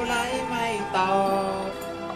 ไรไม่ตอบ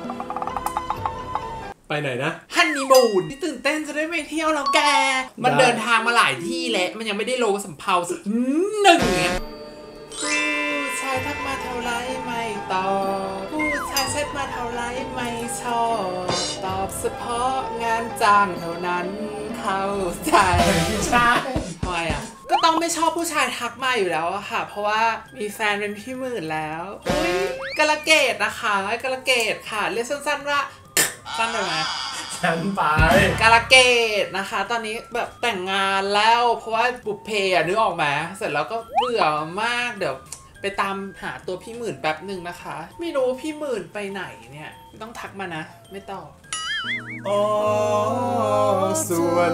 ไปไหนนะฮันนีมูนที่ตื่นเต้นจะได้ไปเที่ยวแล้วแกมันเดินทางมาหลายที่แล้วมันยังไม่ได้โลสำเภาสักหนึ่งเนี่ยผู้ชายทักมาเท่าไรไม่ตอบผู้ชายเช็ดมาเท่าไรไม่ชอบตอบเฉพาะงานจ้างเท่านั้นเข้าใจใช่ทำไมอ่ะก็ต้องไม่ชอบผู้ชายทักมาอยู่แล้วอะค่ะเพราะว่ามีแฟนเป็นพี่หมื่นแล้วอุ้ยกระเกดนะคะกระเกดค่ะเรียกสั้นๆว่าสั้นเลยไหมฉันไปกาลเกตนะคะตอนนี้แบบแต่งงานแล้วเพราะว่าบุพเพนึกออกไหมเสร็จแล้วก็เบื่อมากเดี๋ยวไปตามหาตัวพี่หมื่นแป๊บหนึ่งนะคะไม่รู้พี่หมื่นไปไหนเนี่ยต้องทักมานะไม่ตอบอ๋อส่วน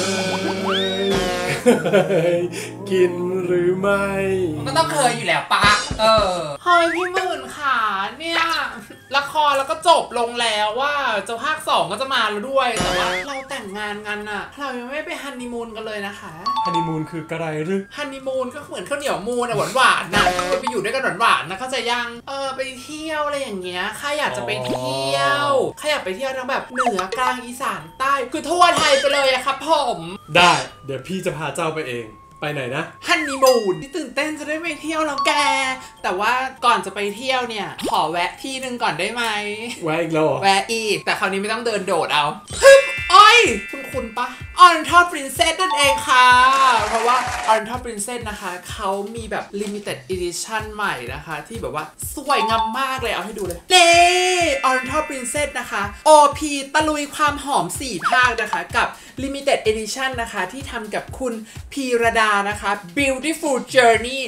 กินหรือไม่ก็ต้องเคยอยู่แล้วปะเฮ้ยพี่หมื่นค่ะเนี่ยละครแล้วก็จบลงแล้วว่าเจ้าภาค 2ก็จะมาแล้วด้วยแต่ว่าเราแต่งงานกันอะเรายังไม่ไปฮันนีมูนกันเลยนะคะฮันนีมูนคืออะไรหรือฮันนีมูนก็เหมือนข้าวเหนียวมูนอะหวานๆนะไปอยู่ด้วยกันหวานๆนะเข้าใจยังไปเที่ยวอะไรอย่างเงี้ยใครอยากจะไปเที่ยวใครอยากไปเที่ยวทั้งแบบเหนือกลางอีสานใต้คือทั่วไทยไปเลยอะครับผมได้เดี๋ยวพี่จะพาเจ้าไปเองไปไหนนะฮันนีมูนที่ตื่นเต้นจะได้ไปเที่ยวแล้วแกแต่ว่าก่อนจะไปเที่ยวเนี่ยขอแวะที่นึงก่อนได้ไหมแวะอีกแล้วแวะอีกแต่คราวนี้ไม่ต้องเดินโดดเอาอ้อยคุณปะ Oriental Princess นั่นเองค่ะเพราะว่า Oriental Princess นะคะเขามีแบบ Limited Edition ใหม่นะคะที่แบบว่าสวยงามมากเลยเอาให้ดูเลยเน่ Oriental Princess นะคะ OP ตะลุยความหอม4ภาคนะคะกับ Limited Edition นะคะที่ทำกับคุณพีรดานะคะ Beautiful Journey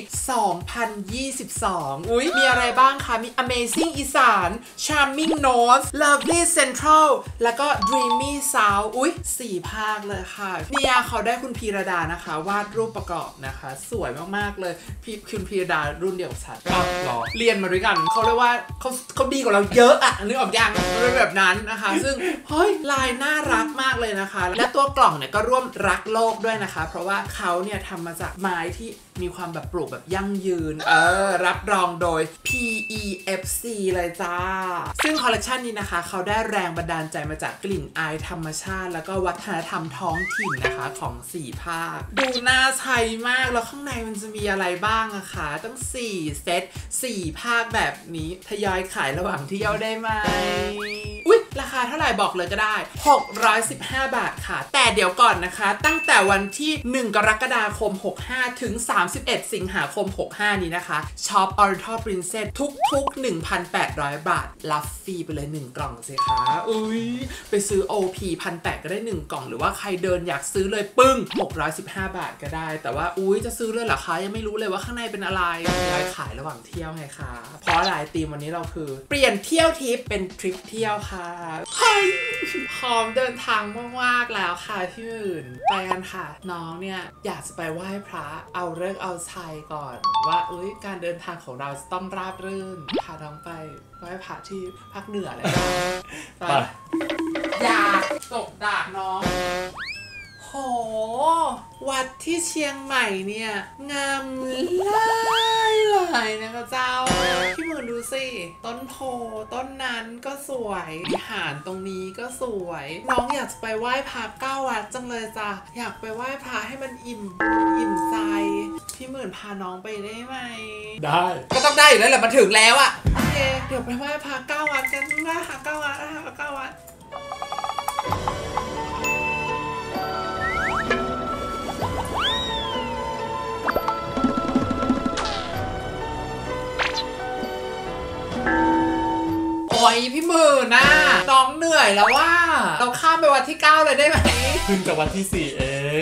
2022อุ๊ยมีอะไรบ้างคะมี Amazing อีสาน Charming North Lovely Central แล้วก็ Dreamy South อุ๊ย4ภาคเลยค่ะเนี่ยเขาได้คุณพีรดานะคะวาดรูปประกอบนะคะสวยมากๆเลยคุณพีรดารุ่นเดียวกับฉันหรอเรียนมาด้วยกันเขาเรียกว่าเขาดีกว่าเราเยอะอะนึกออกยังเป็นแบบนั้นนะคะซึ่งเฮ้ยลายน่ารักมากเลยนะคะและตัวกล่องเนี่ยก็ร่วมรักโลกด้วยนะคะเพราะว่าเขาเนี่ยทำมาจากไม้ที่มีความแบบปลูกแบบยั่งยืนรับรองโดย PEFC เลยจ้าซึ่งคอลเลกชันนี้นะคะเขาได้แรงบันดาลใจมาจากกลิ่นอายธรรมชาติแล้วก็วัฒนธรรมท้องถิ่นนะคะของ4ภาคดูน่าใช้มากแล้วข้างในมันจะมีอะไรบ้างอะคะตั้ง4เซต4ภาคแบบนี้ทยอยขายระหว่างเที่ยวได้ไหมอุ๊ยราคาเท่าไหร่บอกเลยก็ได้615 บาทค่ะแต่เดี๋ยวก่อนนะคะตั้งแต่วันที่1กรกฎาคม65ถึง31สิงหาคม65นี้นะคะช็อป Oriental Princess ทุก 1,800 บาทรับฟรีไปเลย1กล่องสิคะอุ้ยไปซื้อ OP 1,800 ก็ได้1กล่องหรือว่าใครเดินอยากซื้อเลยปึ้ง615 บาทก็ได้แต่ว่าอุ้ยจะซื้อเลยเหรอคะยังไม่รู้เลยว่าข้างในเป็นอะไรขายระหว่างเที่ยวไงคะเพราะหลายธีมวันนี้เราคือเปลี่ยนเที่ยวทริปเป็นทริปเที่ยวค่ะเฮ้ยพร้อมเดินทางมากๆแล้วค่ะพี่หมื่นไปกันค่ะน้องเนี่ยอยากจะไปไหว้พระเอาเลิกเอาชัยก่อนว่าการเดินทางของเราจะต้องราบรื่นพาน้องไปไหว้พระที่ภาคเหนือเลยไปอยากตกดากน้องโหวัดที่เชียงใหม่เนี่ยงามหลายนะคะเจ้าพี่หมื่นดูสิต้นโพต้นนั้นก็สวยวิหารตรงนี้ก็สวยน้องอยากจะไปไหว้พระ9 วัดจังเลยจ้ะอยากไปไหว้พระให้มันอิ่มใจพี่หมื่นพาน้องไปได้ไหมได้ก็ต้องได้อยู่แล้วแหละมาถึงแล้วอะโอเคเดี๋ยวไปไหว้พระ9 วัดกันนะคะ9 วัดนะคะ9 วัดโอ้ยพี่หมื่นน่ะน้องเหนื่อยแล้วว่าเราข้ามไปวันที่9เลยได้ไหมขึ้นกับวันที่4เอง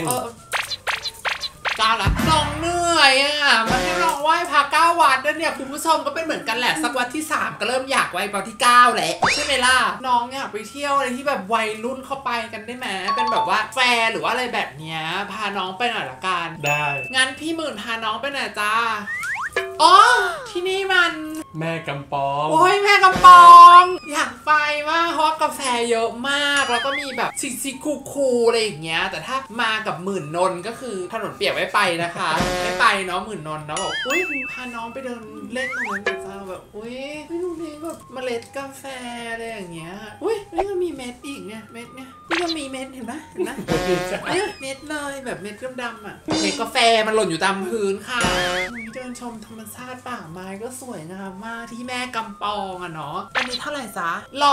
9ละน้องเหนื่อยอ่ะมันให้น้องไหว้พระ9 วัดด้วยเนี่ยคุณผู้ชมก็เป็นเหมือนกันแหละสักวันที่3ก็เริ่มอยากไหว้วันที่9แหละใช่ไหมล่ะน้องอยากไปเที่ยวอะไรที่แบบวัยรุ่นเข้าไปกันได้ไหมเป็นแบบว่าแฟร์หรือว่าอะไรแบบเนี้ยพาน้องไปหน่อยละกันได้งั้นพี่หมื่นพาน้องไปหน่อยจ้าอ๋อที่นี่มันแม่กำปองโอ้ยแม่กำปอง อยากไปมากเพราะกาแฟเยอะมากแล้วก็มีแบบซิกคูอะไรอย่างเงี้ยแต่ถ้ามากับหมื่นนนก็คือถนนเปียกไม่ไปนะคะไม่ไปเนาะหมื่นนนเนาะบอกอุ้ยพาน้องไปเดินเล่นตรงนั้นไปจ้าแบบอุ้ยไม่รู้นี่แบบเมล็ดกาแฟอะไรอย่างเงี้ยอุ้ยนี่ก็มีเม็ดอีกเนี่ยเม็ดเนี่ยนี่ก็มีเม็ดเห็นไหมเนี่ยเม็ดเลยแบบเม็ดดำๆอ่ะเม็ดกาแฟมันหล่นอยู่ตามพื้นค่ะเดินชมธรรมชาติป่าไม้ก็สวยงามมากที่แม่กำปองอะเนาะอันนี้เท่าไหร่จ๊ะ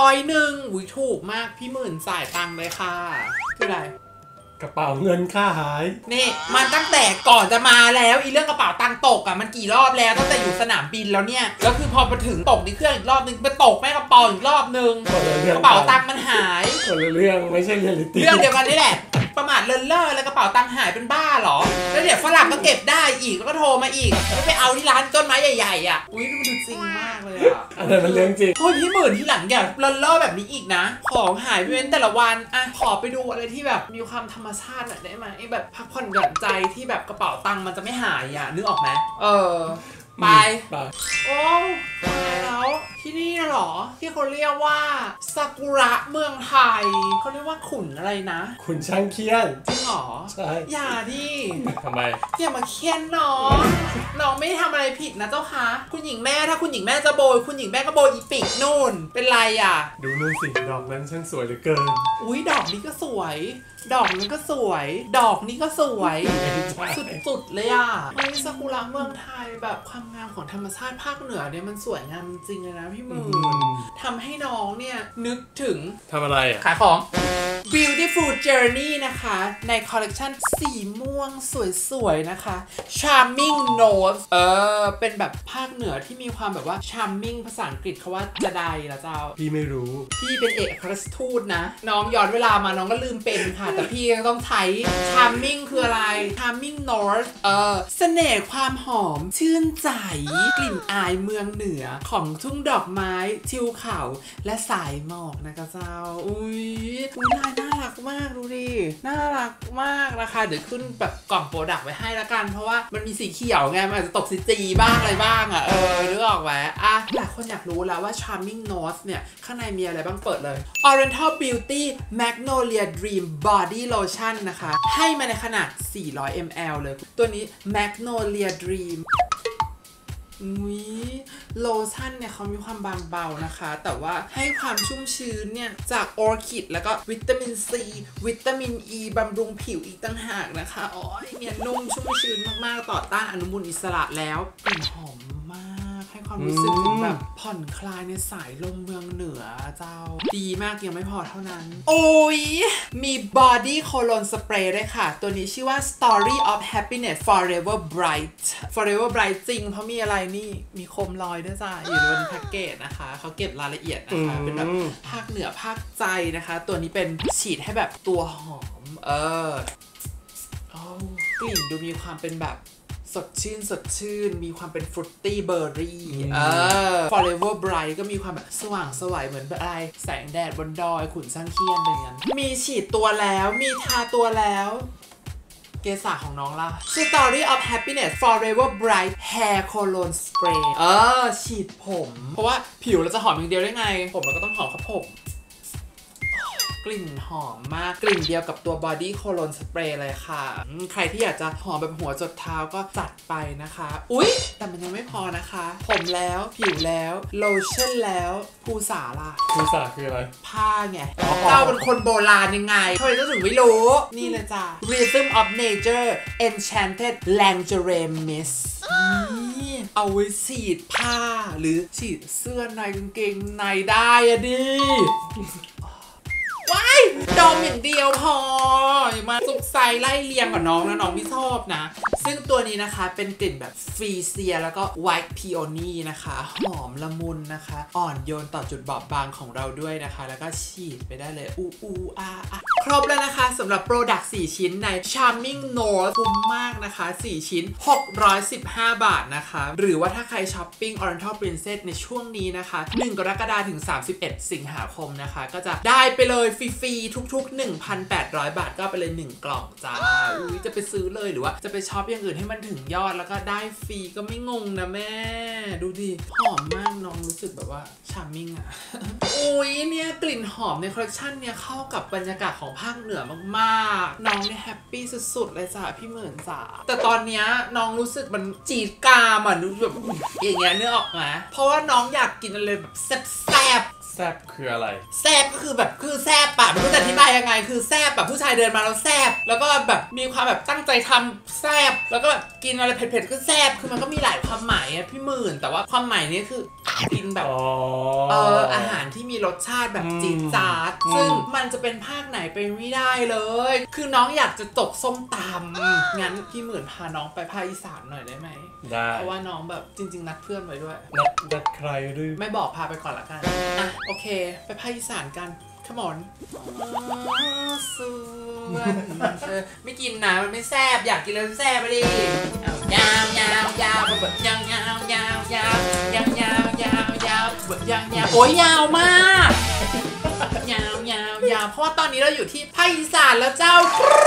101อุ้ยถูกมากพี่หมื่นจ่ายตังค์เลยค่ะคืออะไรกระเป๋าเงินค่าหายนี่มันตั้งแต่ก่อนจะมาแล้วอีเรื่องกระเป๋าตังค์ตกอ่ะมันกี่รอบแล้วตั้งแต่อยู่สนามบินแล้วเนี่ยแล้วคือพอมาถึงตกในเครื่องอีกรอบนึงไปตกแม่กระเป๋าอีกรอบนึงกระเป๋าตังค์มันหายคนละเรื่องไม่ใช่เรื่องเดียวกันนี่แหละประมาทเลินเล่อแล้วกระเป๋าตังค์หายเป็นบ้าเหรอแล้วเดี๋ยวฝรั่งก็เก็บได้อีกแล้วก็โทรมาอีกแล้วไปเอาที่ร้านต้นไม้ใหญ่ๆอ่ะอุ้ยมันดูจริงมากเลยอ่ะอันนั้นมันเรื่องจริงโอ้ยพี่หมื่นที่หลังอย่าเลินเล่อแบบนี้อีกนะของหายไปเว้นแต่ละวันอ่ะขอไปดูอะไรที่แบบมีความธรรมชาติหน่อยได้ไหมแบบพักผ่อนหย่อนใจที่แบบกระเป๋าตังค์มันจะไม่หายอ่ะนึกออกไหมไปโอ้แล้วที่นี่เหรอที่เขาเรียกว่าซากุระเมืองไทยเขาเรียกว่าขุนอะไรนะขุนช่างเคียนจริงเหรอใช่อย่าดิทำไมอย่ามาเคียนน้องไม่ทำอะไรผิดนะเจ้าคะคุณหญิงแม่ถ้าคุณหญิงแม่จะโบยคุณหญิงแม่ก็โบยอีปิกนู่นเป็นไรอ่ะดูนู่นสิดอกนั้นช่างสวยเหลือเกินอุ้ยดอกนี้ก็สวยดอกนี้ก็สวยดอกนี้ก็สวยสุดๆเลยอ่ะมันซากุระเมืองไทยแบบความงามของธรรมชาติภาคเหนือเนี่ยมันสวยงามจริงเลยนะพี่มือทำให้น้องเนี่ยนึกถึงทำอะไรอ่ะขายของ Beautiful Journey นะคะในคอลเลกชันสีม่วงสวยๆนะคะ Charming Nose เป็นแบบภาคเหนือที่มีความแบบว่า Charming ภาษาอังกฤษเขาว่าจะได้ละเจ้าพี่ไม่รู้พี่เป็นเอกอัครราชทูตนะน้องย้อนเวลามาน้องก็ลืมเป็นค่ะแต่พี่ยังต้องใช้ Charming คืออะไร Charming Nose เสน่ห์ความหอมชื่นใจกลิ่นอายเมืองเหนือของทุ่งดอกไม้ทิวเขาและสายหมอกนะคะเจ้าอุ้ยลายน่ารักมากดูดิน่ารักมากนะคะเดี๋ยวขึ้นแบบกล่องโปรดักต์ไว้ให้ละกันเพราะว่ามันมีสีเขียวไงมันอาจจะตกสีจีบ้างอะไรบ้างอ่ะนึกออกไหมหลายคนอยากรู้แล้วว่า Charming Nose เนี่ยข้างในมีอะไรบ้างเปิดเลย Oriental Beauty Magnolia Dream Body Lotion นะคะให้มาในขนาด400 ml เลยตัวนี้ Magnolia Dreamโลชั่นเนี่ยเขามีความบางเบานะคะแต่ว่าให้ความชุ่มชื้นเนี่ยจากออร์คิดแล้วก็วิตามินซีวิตามินอีบำรุงผิวอีกต่างหากนะคะอ๋อเนี่ยนุ่มชุ่มชื้นมากๆต่อต้านอนุมูลอิสระแล้วกลิ่นหอมมากให้ความรู้สึกถึงแบบผ่อนคลายในสายลมเมืองเหนือเจ้าดีมากยังไม่พอเท่านั้นโอ้ยมี Body Cologne Spray ด้วยค่ะตัวนี้ชื่อว่า Story of Happiness Forever Bright Forever Bright จริงเพราะมีอะไรนี่มีโคมลอยด้วยจ้าอยู่บนแพ็กเกจนะคะเขาเก็บรายละเอียดนะคะเป็นแบบภาคเหนือภาคใจนะคะตัวนี้เป็นฉีดให้แบบตัวหอมกลิ่นดูมีความเป็นแบบสดชื่นมีความเป็นฟรุตตี้เบอร์รี่Forever Bright ก็มีความแบบสว่างสวยเหมือนแบบอะไรแสงแดดบนดอยขุนช่างเคียนเป็นงั้นมีฉีดตัวแล้วมีทาตัวแล้วเกสาของน้องล่ะ Story of Happiness Forever Bright Hair Cologne Spray ฉีดผมเพราะว่าผิวเราจะหอมอย่างเดียวได้ไงผมเราก็ต้องหอมครับผมกลิ่นหอมมากกลิ่นเดียวกับตัว Body Cologne Spray เลยค่ะใครที่อยากจะหอมแบบหัวจดเท้าก็จัดไปนะคะอุ๊ยแต่มันยังไม่พอนะคะผมแล้วผิวแล้วโลชั่นแล้วภูษาล่ะภูษาคืออะไรผ้าไงเจ้าเป็นคนโบราณยังไงทำไมเจ้าถึงไม่รู้นี่เลยจ้ะ Rhythm of Nature Enchanted Lingerie Mist นี่เอาไว้ฉีดผ้าหรือฉีดเสื้อในกางเกงในได้อะดิว้ายดมอย่างเดียวพออย่ามาสุกไซไล่เลียงกับน้องนะน้องไม่ชอบนะซึ่งตัวนี้นะคะเป็นกลิ่นแบบฟรีเซียแล้วก็ไวท์พีโอนี่นะคะหอมละมุนนะคะอ่อนโยนต่อจุดบอบบางของเราด้วยนะคะแล้วก็ฉีดไปได้เลยครบแล้วนะคะสำหรับโปรดักต์4ชิ้นใน Charming Nose คุ้มมากนะคะ4ชิ้น615 บาทนะคะหรือว่าถ้าใครช้อปปิ้ง Oriental Princess ในช่วงนี้นะคะ1 กรกฎาคมถึง31 สิงหาคมนะคะก็จะได้ไปเลยฟรีๆทุกๆ 1,800 บาทก็ไปเลย1 กล่องจ้าจะไปซื้อเลยหรือว่าจะไปช็อปอย่างอื่นให้มันถึงยอดแล้วก็ได้ฟรีก็ไม่งงนะแม่ดูดิหอมมากน้องรู้สึกแบบว่าชาร์มมิ่งอะ อุ้ยเนี่ยกลิ่นหอมในคอลเลคชันเนี่ยเข้ากับบรรยากาศของภาคเหนือมากๆน้องเนี่ยแฮปปี้สุดๆเลยจ้ะพี่เหมือนจ้ะแต่ตอนเนี้ยน้องรู้สึกมันจีดกามอ่ะดูแบบอย่างเงี้ยนึกออกไหมเพราะว่าน้องอยากกินอะไรแบบแซ่บแซ่บคืออะไรแซ่บก็คือแบบคือแซ่บปะไม่รู้จะอธิบายยังไงคือแซ่บแบบผู้ชายเดินมาแล้วแซ่บแล้วก็แบบมีความแบบตั้งใจทำแซ่บแล้วก็กินอะไรเผ็ดๆก็แซ่บคือมันก็มีหลายความหมายอะพี่หมื่นแต่ว่าความหมายนี้คือกินแบบอาหารที่มีรสชาติแบบจี๊ดจ๊าดซึ่งมันจะเป็นภาคไหนไปไม่ได้เลยคือน้องอยากจะตกส้มตำงั้นพี่หมื่นพาน้องไปภาคอีสานหน่อยได้ไหมได้เพราะว่าน้องแบบจริงๆนัดเพื่อนไว้ด้วยนัดใครหรือไม่บอกพาไปก่อนละกันอ่ะโอเคไปภาคอีสานกันขมอนไม่กินนะมันไม่แซ่บอยากกินเลยแซ่บไปดิยาวยาวยาวแบบยาวยาวยาวยาวยาวยาวยาวยาวแบบยาวยาวโอ้ยยาวมากยาวยาวยาวเพราะว่าตอนนี้เราอยู่ที่ภาคอีสานแล้วเจ้า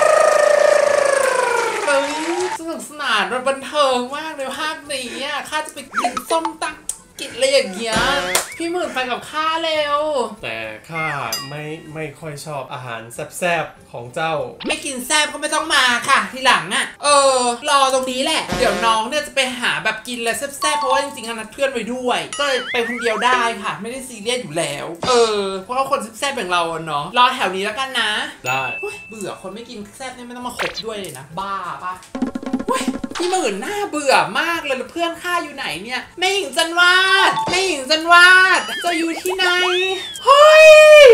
สนุกสนานบันเทิงมากเลยภาคนี้อ่ะข้าจะไปกินส้มตำกินอะไรอย่างเงี้ยพี่หมื่นไปกับข้าเร็วแต่ข้าไม่ค่อยชอบอาหารแซ่บๆของเจ้าไม่กินแซ่บก็ไม่ต้องมาค่ะทีหลังอ่ะรอตรงนี้แหละเดี๋ยวน้องเนี่ยจะไปหาแบบกินอะไรแซ่บๆเพราะว่าจริงๆนัดเพื่อนไว้ด้วยก็เลยไปคนเดียวได้ค่ะไม่ได้ซีเรียสอยู่แล้วเพราะว่าคนแซ่บๆอย่างเราเนาะรอแถวนี้แล้วกันนะได้เบื่อคนไม่กินแซ่บเนี่ยไม่ต้องมาคบด้วยเลยนะบ้าป่ะพี่หมื่นหน้าเบื่อมากเลยเพื่อนข้าอยู่ไหนเนี่ยแม่หญิงจันวาดแม่หญิงจันวาดจะอยู่ที่ไหนเฮ้ย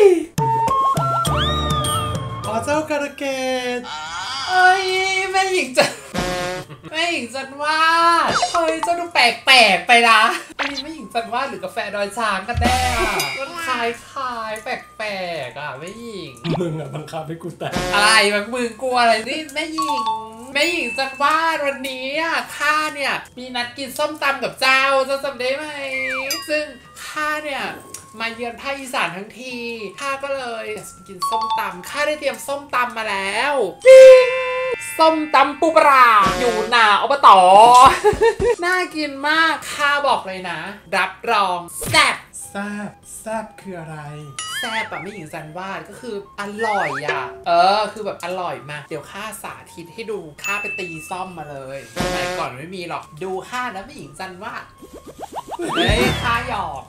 เจ้าการะเกดเอ้ยแม่หญิงจันวาดเฮ้ยเจ้าดูแปลกๆไปนะอันนี้แม่หญิงจันวาดหรือกาแฟดอยช้างกันแน่มันคล้ายแปลกๆอ่ะแม่หญิงมึงอะบังคับให้กูแต่อะไรมึงกลัวอะไรนี่แม่หญิงจันวาดวันนี้อ่ะข้าเนี่ยมีนัดกินส้มตำกับเจ้าจำได้ไหมซึ่งข้าเนี่ยมาเยือนภาคอีสานทั้งทีข้าก็เลยกินส้มตำข้าได้เตรียมส้มตำมาแล้วส้มตำปูปลาอยู่หน้าอบต.น่ากินมากข้าบอกเลยนะรับรองแซ่บคืออะไรแซ่บแบบไม่หญิงจันวาดก็คืออร่อยอ่ะคือแบบอร่อยมากเดี๋ยวข้าสาธิตให้ดูข้าไปตีซ่อมมาเลยสมัยก่อนไม่มีหรอกดูข้านะไม่หญิงจันวาดเฮ้ยข้าหยอก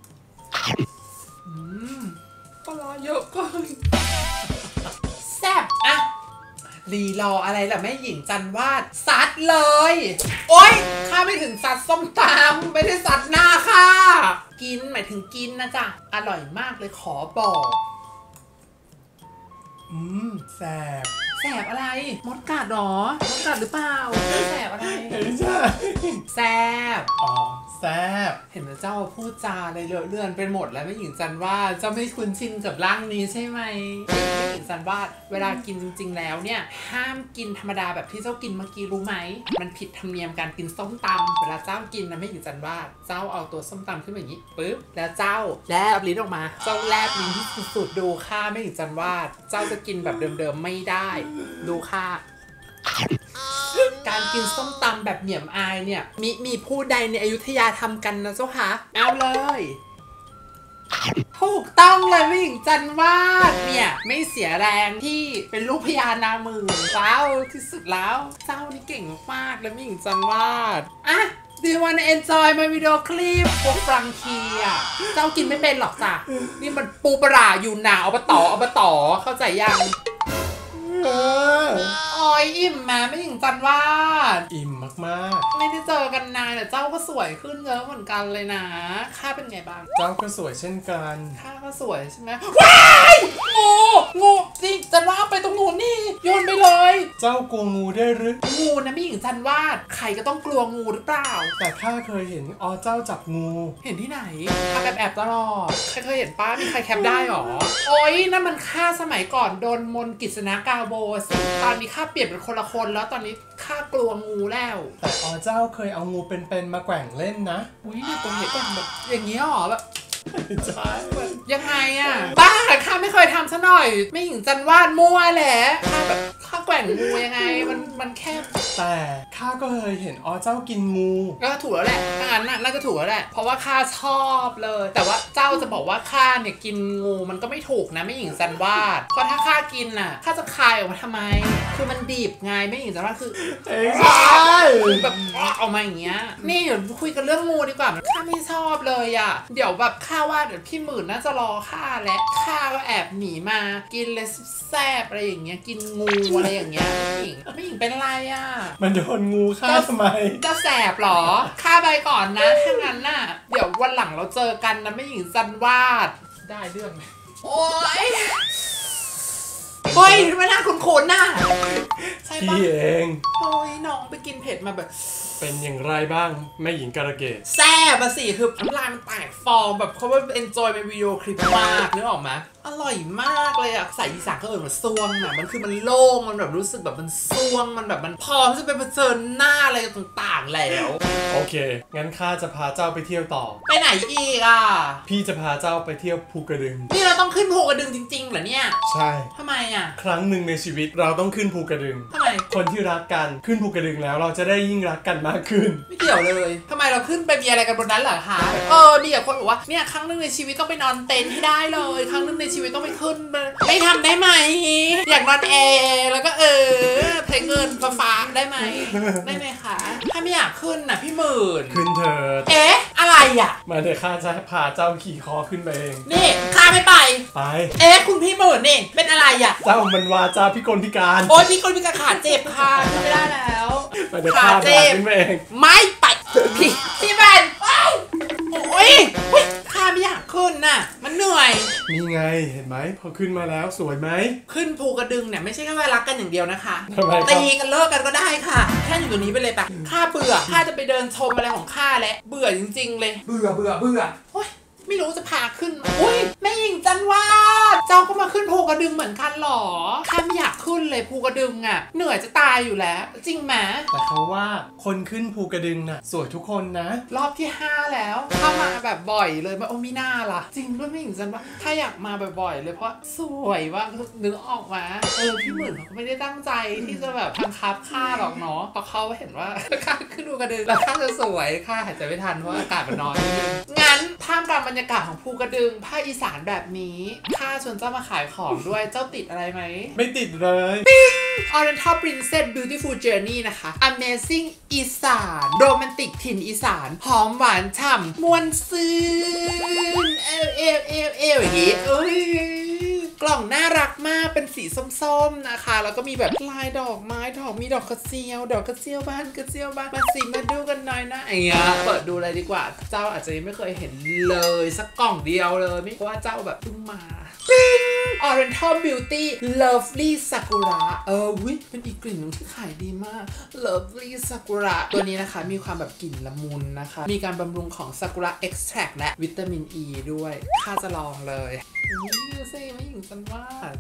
ปลาเยอะเกินแซ่บอะรีรออะไรล่ะแม่หญิงจันวาดซัดเลยโอ๊ยข้าไม่ถึงซัดส้มตำไม่ได้ซัดหน้าค่ะกินหมายถึงกินนะจ๊ะอร่อยมากเลยขอบอกแสบอะไรมดกัดหรอมดกัดหรือเปล่าแสบอะไรไม่ใช่แสบแซ่บเห็นไหมเจ้าพูดจาอะไรเลอะเลือนไปหมดแล้วไม่หญิงจันวาดเจ้าไม่คุ้นชินกับร่างนี้ใช่ไหมไม่หญิงจันวาดเวลากินจริงๆแล้วเนี่ยห้ามกินธรรมดาแบบที่เจ้ากินเมื่อกี้รู้ไหมมันผิดธรรมเนียมการกินส้มตำเวลาเจ้ากินนะไม่หญิงจันวาดเจ้าเอาตัวส้มตำขึ้นมาอย่างนี้ปึ๊บแล้วเจ้าแลบลิ้นออกมาเจ้าแลบลิ้นที่สุดๆดูค่าไม่หญิงจันวาดเจ้าจะกินแบบเดิมๆไม่ได้ดูค่าการกินส้มตำแบบเหนียมอายเนี่ยมีผู้ใดในอยุธยาทำกันนะเจ้าคะเอาเลยถูกต้องเลยแม่หญิงจันวาดเนี่ยไม่เสียแรงที่เป็นลูกพญานามือเจ้าที่สุดแล้วเจ้านี่เก่งมากเลยแม่หญิงจันวาดอ่ะDo you wanna enjoy my video clip พวกฟรังเคียเจ้ากินไม่เป็นหรอกจ้ะนี่มันปูปลาอยู่หนาอบต.เข้าใจยังโอ้ยอิ่มมาไม่ถึงจันวาดอิ่มมากๆไม่ได้เจอกันนานแต่เจ้าก็สวยขึ้นเยอะเหมือนกันเลยนะข้าเป็นไงบ้างเจ้าก็สวยเช่นกันข้าก็สวยใช่ไหมว้ายงูจริงจันวาดไปตรงนู้นนี่โยนไปเลยเจ้ากลัวงูได้หรืองูนะไม่ถึงจันวาดใครก็ต้องกลัวงูหรือเปล่าแต่ข้าเคยเห็นเจ้าจับงูเห็นที่ไหนข้าแอบตลอดใครเคยเห็นป้ามีใครแคปได้หรอโอ้ยนั่นมันข้าสมัยก่อนโดนมนต์กฤษณกาโบตอนนี้ข้าเปลี่ยนเป็นคนละคนแล้วตอนนี้ข้ากลัวงูแล้วแต่เจ้าเคยเอางูเป็นๆมาแกว่งเล่นนะอุ้ยเนี่ยตรงนี้เป็นแบบอย่างนี้หรอแบบใช่ยังไงอ่ะบ้าข้าไม่เคยทำซะหน่อยไม่หญิงจันวาดมั่วแหละข้าแบบข้าแกว่งบ่งงูยังไงมันแค่แต่ข้าก็เคยเห็นเจ้ากินงูก็ถูกแล้วแหละถ้างั้นน่าจะถูกแล้วแหละเพราะว่าข้าชอบเลยแต่ว่าเจ้าจะบอกว่าข้าเนี่ยกินงูมันก็ไม่ถูกนะไม่หญิงจันวาดเพราะถ้าข้ากินน่ะข้าจะคายออกมาทำไมคือมันดิบไงไม่หญิงจันวาดคือใช่แบบออกมาอย่างเงี้ยนี่เดี๋ยวคุยกันเรื่องงูดีกว่าข้าไม่ชอบเลยอ่ะเดี๋ยวแบบข้าว่าเดี๋ยวพี่หมื่นน่าจะรอข้าและข้าก็แอบหนีมากินเลยแซ่บอะไรอย่างเงี้ยกินงูอะไรอย่างเงี้ยไม่หญิงเป็นอะไรอ่ะมันโดนงูฆ่าทำไมจะแสบหรอข้าไปก่อนนะถ้างั้นน่ะเดี๋ยววันหลังเราเจอกันนะไม่หญิงจันวาดได้เรื่องไหมโอ้ยเฮ้ยไม่น่าคุ้นๆน่ะใช่ปะพี่เองโอ้ยน้องไปกินเผ็ดมาแบบเป็นอย่างไรบ้างแม่หญิงการะเกดแซ่บสิคือน้ำลายมันแตกฟองแบบเขาว่าเอนจอยเป็นวิดีโอคลิปมากนึกออกไหมอร่อยมากเลยอ่ะใส่อีสานก็เหมือนซวงอ่ะมันคือมันโล่งมันแบบรู้สึกแบบมันซวงมันแบบมันพร้อมจะไปเผชิญหน้าอะไรต่างๆแล้วโอเคงั้นข้าจะพาเจ้าไปเที่ยวต่อไปไหนอีกอ่ะพี่จะพาเจ้าไปเที่ยวภูกระดึงนี่เราต้องขึ้นภูกระดึงจริงๆเหรอเนี่ยใช่ทำไมอ่ะครั้งหนึ่งในชีวิตเราต้องขึ้นภูกระดึงทำไมคนที่รักกันขึ้นภูกระดึงแล้วเราจะได้ยิ่งรักกันมากขึ้นไม่เกี่ยวเลยทำไมเราขึ้นไปมีอะไรกันบนนั้นเหรอคะมีแต่คนบอกว่าเนี่ยครั้งหนึ่งในชีวิตต้องไปนอนเต็นท์ให้ได้เลยครั้งหนึ่งในชีวิตต้องไปขึ้นไม่ทำได้ไหมอยากนอนแอร์แล้วก็ใช้เงินฟ้าได้ไหมได้ไหมคะถ้าไม่อยากขึ้นน่ะพี่หมื่นขึ้นเถอะอะไรอ่ะมาเดี๋ยวข้าจะพาเจ้าขี่คอขึ้นไปเองนี่ข้าไม่ไปคุณพี่หมื่นนี่เป็นอะไรอ่ะเจ้ามันวาจาพิกลพิการโอ๊ยพิกลพิการขาเจ็บค่ะไม่ได้แล้วขาเจ็บขึ้นไปเองไม่ไปพี่แบนโอ๊ยข้าไม่อยากขึ้นน่ะมันเหนื่อยนี่ไงเห็นไหมพอขึ้นมาแล้วสวยไหมขึ้นภูกระดึงเนี่ยไม่ใช่แค่รักกันอย่างเดียวนะคะตีกันเลิกกันก็ได้ค่ะแค่อยู่ตรงนี้ไปเลยปะข้าเบื่อข้าจะไปเดินชมอะไรของข้าแล้วเบื่อจริงๆเลยเบื่อโอ๊ยไม่รู้จะพาขึ้นอุ้ยแม่หญิงจันวาดเจ้าก็มาขึ้นภูกระดึงเหมือนกันหรอข้าไม่อยากขึ้นเลยภูกระดึงอ่ะเหนื่อยจะตายอยู่แล้วจริงไหมแต่เขาว่าคนขึ้นภูกระดึงน่ะสวยทุกคนนะรอบที่5แล้วเข้ามาแบบบ่อยเลยโอ้ไม่น่าล่ะจริงด้วยแม่หญิงจันวาดถ้าอยากมาบ่อยๆเลยเพราะสวยว่านึกออกมาพี่หมื่นเขาไม่ได้ตั้งใจที่จะแบบบังคับข้าหรอกเนาะเพราะเขาเห็นว่าข้าขึ้นภูกระดึงแล้วข้าจะสวยข้าหายใจไม่ทันเพราะอากาศมันน้อยงั้นท่ามกลางบรรยากาศของภูกระดึงภาคอีสานแบบนี้ข้าชวนเจ้ามาขายของด้วยเจ้าติดอะไรไหมไม่ติดเลย Oriental Princess Beautiful Journey นะคะ Amazing อีสานโรแมนติกถิ่นอีสานหอมหวานฉ่ำมวลซื่นอย่างงี้กล่องน่ารักมากเป็นสีส้มๆนะคะแล้วก็มีแบบลายดอกไม้มีดอกกระเจียวบ้านมาสิมาดูกันหน่อยนะอย่างเงี้ยเปิดดูเลยดีกว่าเจ้าอาจจะยังไม่เคยเห็นเลยสักกล่องเดียวเลยไม่เพราะว่าเจ้าแบบเพิ่งมาOriental Beauty Lovely Sakura เป็นอีกกลิ่นนึงที่ขายดีมาก Lovely Sakura ตัวนี้นะคะมีความแบบกลิ่นละมุนนะคะมีการบำรุงของ Sakura Extract และวิตามิน E ด้วยข้าจะลองเลยดูสิไม่หญิงจันวาด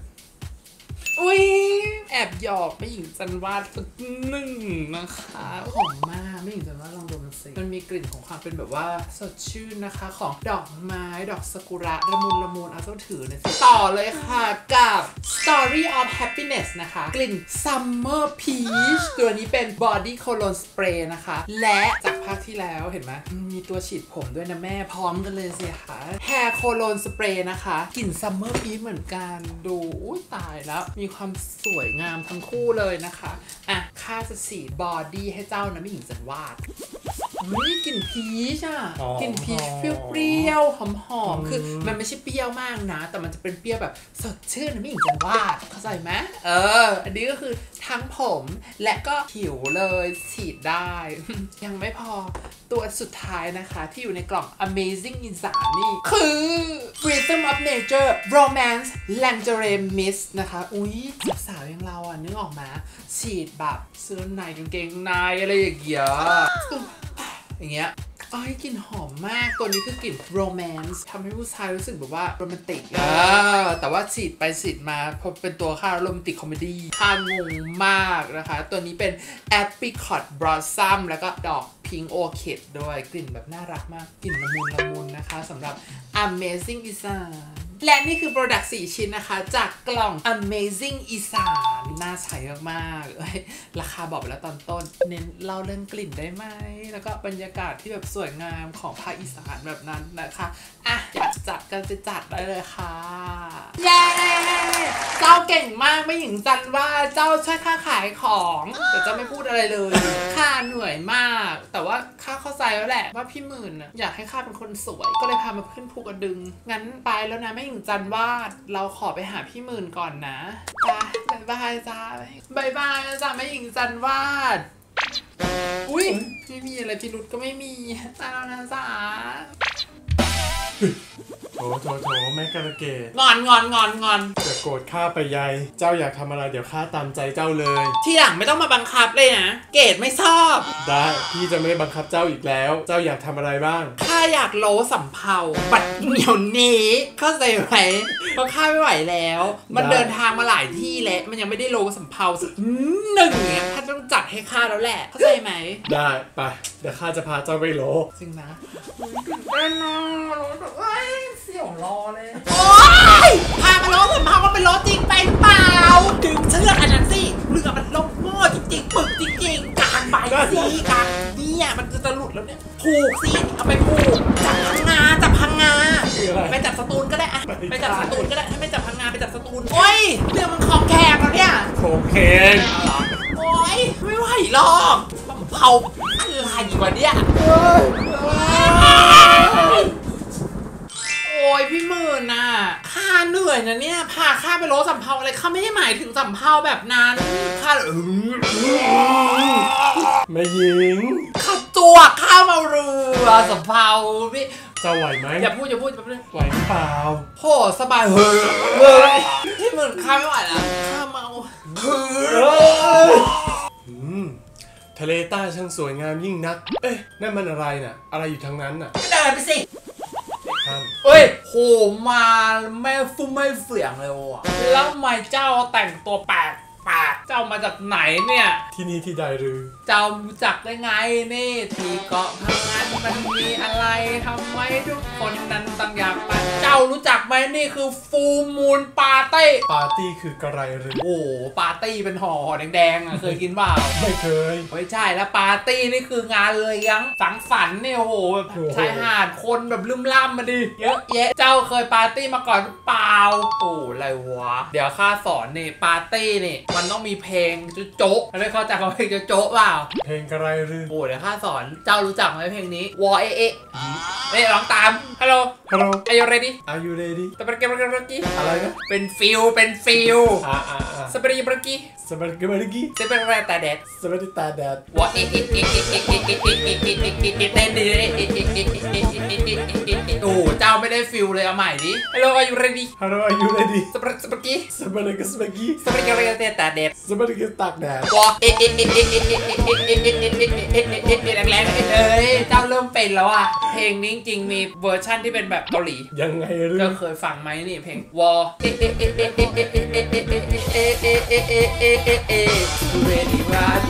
แอบหยอกไม่หญิงจันวาดสักหนึ่งนะคะหอมมากไม่หญิงจันวาดลองดมมันสิมันมีกลิ่นของความเป็นแบบว่าสดชื่นนะคะของดอกไม้ดอกซากุระละมุนเอาเจ้าถือนะสิต่อเลยค่ะกับ Story of Happiness นะคะกลิ่น Summer Peach ตัวนี้เป็น Body Cologne Spray นะคะและจากภาคที่แล้วเห็นไหมมีตัวฉีดผมด้วยนะแม่พร้อมกันเลยสิค่ะ Hair Cologne Spray นะคะกลิ่น Summer Peach เหมือนกันดูตายแล้วมีความสวยงามทั้งคู่เลยนะคะข้าจะฉีดบอดี้ให้เจ้านะไม่หญิงจันวาดกลิ่นพีชกลิ่นพีชเปรี้ยวๆหอมๆคือมันไม่ใช่เปรี้ยวมากนะแต่มันจะเป็นเปรี้ยวแบบสดชื่นนะไม่หญิงจันวาดเข้าใจไหมอันนี้ก็คือทั้งผมและก็ผิวเลยฉีดได้ยังไม่พอตัวสุดท้ายนะคะที่อยู่ในกล่อง Amazing อีสานนี่คือ Rhythm of Nature Romance Lingerie Mist นะคะสาวๆอย่างเรานึกออกมาฉีดแบบเสื้อในกางเกงในอะไรอย่างเงี้ยกลิ่นหอมมากตัวนี้คือกลิ่น romance ทำให้ผู้ชายรู้สึกแบบว่าโรแมนติกแต่ว่าฉีดไปฉีดมาพอเป็นตัวค่าโรแมนติกคอมเมดี้ค่างงมากนะคะตัวนี้เป็น apricot blossom แล้วก็ดอก pink orchid ด้วยกลิ่นแบบน่ารักมากกลิ่นละมุนนะคะสำหรับ Amazing อีสานและนี่คือ Product 4 ชิ้นนะคะจากกล่อง Amazing อีสานน่าใช้มากๆราคาบอกไปแล้วตอนต้นเน้นเล่าเรื่องกลิ่นได้ไหมแล้วก็บรรยากาศที่แบบสวยงามของภาคอีสานแบบนั้นนะคะอ่ะอยากจัดกันไปจัดได้เลยค่ะเย้เจ้าเก่งมากไม่หญิงจันว่าเจ้าช่วยค่าขายของแต่เจ้าไม่พูดอะไรเลยค่าเหนื่อยมากแต่ว่าค่าเข้าใจแล้วแหละว่าพี่หมื่นอยากให้ข้าเป็นคนสวยก็เลยพามาขึ้นภูกระดึงงั้นไปแล้วนะแม่หญิงจันวาดเราขอไปหาพี่หมื่นก่อนนะจ้าบ๊ายบายจ้าบ๊ายบายจ้าแม่หญิงจันวาดอุ้ยไม่มีอะไรพิรุธก็ไม่มีจ้าแล้วนะจ้าโถแม่กระเกดงอนจะโกรธข้าไปใยเจ้าอยากทำอะไรเดี๋ยวข้าตามใจเจ้าเลยทีหลังไม่ต้องมาบังคับเลยนะเกดไม่ชอบได้พี่จะไม่บังคับเจ้าอีกแล้วเจ้าอยากทำอะไรบ้างข้าอยากโลสำเภาบัดเหนียวนี้เข้าใจไหมเพราะข้าไม่ไหวแล้วมันเดินทางมาหลายที่แล้วมันยังไม่ได้โลสำเภาสักหนึ่งเนี่ยข้าต้องจัดให้ข้าแล้วแหละเข้าใจไหมได้ไปเดี๋ยวข้าจะพาเจ้าไปโลจริงนะแน่นอนโลแบบเสี่ยวรอเลยโอ๊ยพามาโลสำเภามันเป็นโลจริงไปเปล่าดึงเชือกอันนั้นสิเรือมันลงหม้อจริงๆปึกจริงๆกางใบสิกางเนี่ยมันจะหลุดแล้วเนี่ยผูกสิเอาไปผูกจับพังงาไปจับสตูลก็ได้อะไปจับสตูลก็ได้ถ้าไม่จับพังงาไปจับสตูลโอ้ยเรือมันของแข็งแล้วเนี่ยของแข็งโอ้ยไม่ไหวหรอกเผาอะไรวะเนี่ยโอ้ยพี่หมื่นน่ะข้าเหนื่อยนะเนี่ยพาข้าไปโลสำเภาอะไรข้าไม่ได้หมายถึงสำเภาแบบนั้นข้าไม่ยิงข้าจวกข้ามาเรือสำเภาพี่จะไหวไหมอย่าพูดแป๊บนึงไหวเปล่าโหสบายเฮ้ยพี่หมื่นข้าไม่ไหวแล้วข้าเมาทะเลใต้ช่างสวยงามยิ่งนักเอ๊ะนั่นมันอะไรน่ะอะไรอยู่ทางนั้นน่ะก็เดินไปสิเฮ้ยโหมาแม่ฟุ้มไม่เสียงเลยว่ะแล้วทำไมเจ้าแต่งตัวแปลกเจ้ามาจากไหนเนี่ยที่นี่ที่ใดหรือเจ้ารู้จักได้ไงนี่ที่เกาะพังงานมันมีอะไรทำไมทุกคนนั้นต้องอยากไปเจ้ารู้จักไหมนี่คือฟูมูลปาร์ตี้คือกระไรหรือโอ้ปาร์ตี้เป็นห่อแดงๆอ่ะเคยกินเปล่าไม่เคยไม่ใช่แล้วปาร์ตี้นี่คืองานเลยยังสังสรรค์เนี่ยโอ้โหชายหาดคนแบบลืมล่ำมาดิเยอะแยะเจ้าเคยปาร์ตี้มาก่อนหรือเปล่าโอ้อะไรวะเดี๋ยวข้าสอนนี่ปาร์ตี้นี่มันต้องมีเพลงโจ๊ะไม่เข้าใจเขาเพลงโจ๊ะเปล่าเพลงอะไรหรือโอ้เดี๋ยวข้าสอนเจ้ารู้จักไหมเพลงนี้วอเอะนี่ร้องตามฮัลโหล Are you ready แต่เป็นเกมอะไรนะเป็นฟิลสเปรย์บรกี้แต่แดดวอเอะโอ้เจ้าไม่ได้ฟิลเลยเอาใหม่ดิฮัลโหล Are you ready สเปรย์กี้แต่แดดตากแดดวอเอะแรงๆเอ้ยเจ้าเริ่มเป็นแล้วอ่ะเพลงนี้จริงมีเวอร์ชั่นที่เป็นแบบเกาหลียังไงหรือเจ้าเคยฟังไหมนี่เพลงวอready one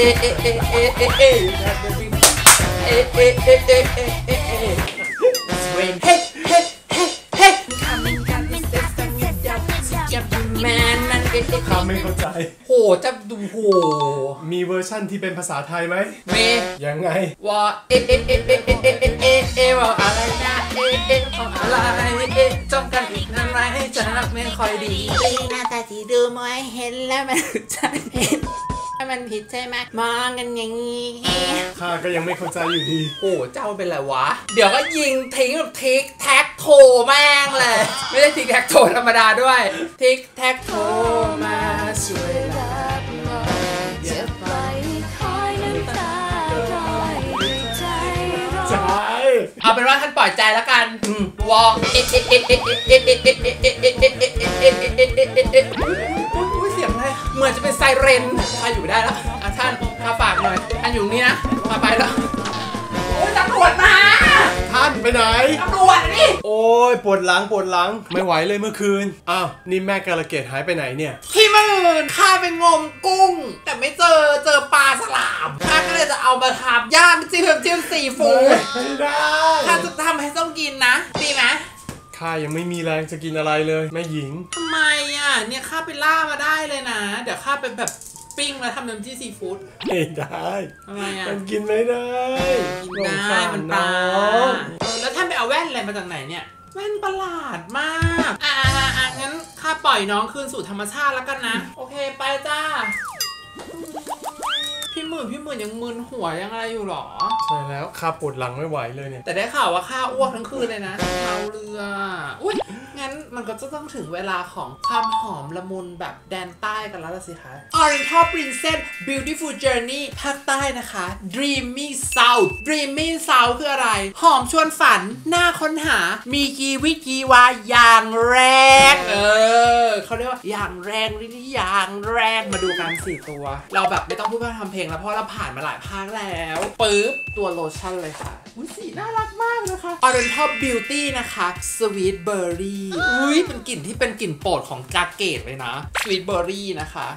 ข้าไม่เข้าใจโหจะดูโหมีเวอร์ชั่นที่เป็นภาษาไทยไหมมียังไงว่าว่าอะไรนะอะไรจ้องกันอีกนั่นไรให้ฉันรักไม่ค่อยดีหน้าตาที่ดูมวยเห็นแล้วมันใจมันผิดใช่ไหมมองกันอย่างนี้ข้าก็ยังไม่เข้าใจอยู่ดีโอ้เจ้าเป็นไรวะเดี๋ยวก็ยิงทิ้งแบบทิกแท็กโถแม่งเลยไม่ได้ทิกแท็กโถธรรมดาด้วยทิกแท็กโถมาช่วยรับหน่อยจะปล่อยคอยน้ำตาลอยใจเอาเป็นว่าท่านปล่อยใจแล้วกันวอเสียงอะไรเหมือนจะเป็นไซเรนพาอยู่ได้แล้วท่านข้าฝากหน่อยท่านอยู่นี่นะมาไปแล้วโอ้ยตำรวจมาท่านไปไหนตำรวจนี่โอ้ยปวดหลังไม่ไหวเลยเมื่อคืนอ้าวนี่แม่กาลเกตหายไปไหนเนี่ยพี่มื่นข้าไปงมกุ้งแต่ไม่เจอปลาฉลามข้าก็เลยจะเอามาทำย่างจิ้มซีฟู้ดไม่ได้ข้าจะทำให้ต้องกินนะดีไหมข้ายังไม่มีแรงจะกินอะไรเลยแม่หญิงทำไมอ่ะเนี่ยข้าไปล่ามาได้เลยนะเดี๋ยวข้าไปแบบปิ้งแล้วทำน้ำจิ้มซีฟู้ดไม่ได้ทำไมอ่ะมันกินไม่ได้กินได้มันปลาแล้วท่านไปเอาแว่นอะไรมาจากไหนเนี่ยแว่นประหลาดมากงั้นข้าปล่อยน้องคืนสู่ธรรมชาติแล้วกันนะโอเคไปจ้าพี่หมื่นยังมึนหัวยังอะไรอยู่หรอใช่แล้วข้าปวดหลังไม่ไหวเลยเนี่ยแต่ได้ข่าวว่าข้าอ้วกทั้งคืนเลยนะเมาเรืออุ้ยงั้นมันก็จะต้องถึงเวลาของความหอมละมุนแบบแดนใต้กันแล้วสิคะ Oriental Princess Beautiful Journey ภาคใต้นะคะ Dreamy South Dreamy South คืออะไรหอมชวนฝันน่าค้นหามีชีวิตชีวาอย่างแรงเขาเรียกว่าอย่างแรงหรืออย่างแรงมาดูกัน4ตัวเราแบบไม่ต้องพูดพร่ำทำเพลงแล้วเพราะเราผ่านมาหลายภาคแล้วปึ๊บตัวโลชั่นเลยค่ะอุ้ยสีน่ารักมากนะคะ Oriental Beauty นะคะ Sweet Berry อุ้ยเป็นกลิ่นที่เป็นกลิ่นโปรดของกาเกตเลยนะ Sweet Berry นะคะ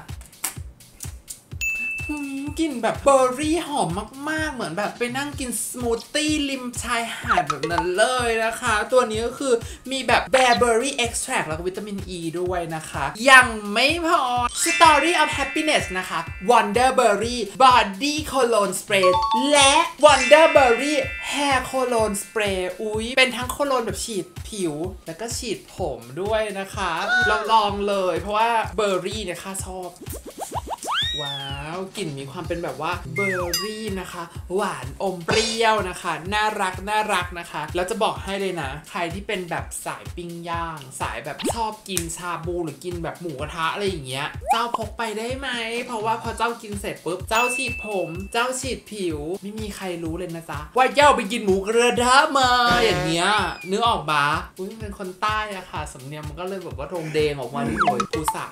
กลิ่นแบบเบอร์รี่หอมมากๆเหมือนแบบไปนั่งกินสมูทตี้ริมชายหาดแบบนั้นเลยนะคะตัวนี้ก็คือมีแบบแบร์เบอร์รี่เอ็กซ์แทรคแล้วก็วิตามินอ e ีด้วยนะคะยังไม่พอ Story of Happiness นะคะ Wonderberry Body Cologne Spray และ Wonderberry Hair Cologne Spray อุ้ยเป็นทั้งโคโลนแบบฉีดผิวแล้วก็ฉีดผมด้วยนะคะลองเลยเพราะว่าเบอร์รี่เนี่ยข้าชอบว้าวกลิ่นมีความเป็นแบบว่าเบอร์รี่นะคะหวานอมเปรี้ยวนะคะน่ารักนะคะแล้วจะบอกให้เลยนะใครที่เป็นแบบสายปิ้งย่างสายแบบชอบกินชาบูหรือกินแบบหมูกระทะอะไรอย่างเงี้ยเจ้าพกไปได้ไหมเพราะว่าพอเจ้ากินเสร็จปุ๊บเจ้าฉีดผมเจ้าฉีดผิวไม่มีใครรู้เลยนะจ๊ะว่าเจ้าไปกินหมูกระทะมาอย่างเงี้ยนึกออกปะอุ้ยเป็นคนใต้อะค่ะสำเนียงมันก็เลยแบบว่าโรงเดงออกมาที่หน่วยกูสา